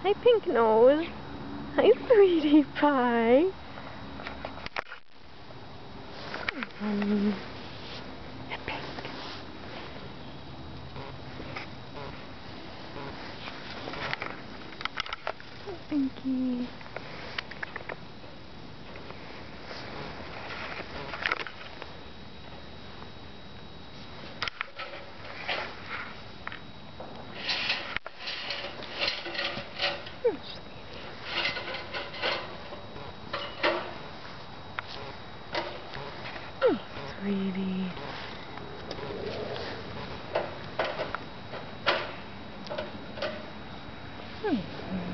Hi, Pink Nose. Hi, sweetie pie. Honey. Hi, Pink. Hi, Pinky. Sweetie. Hmm.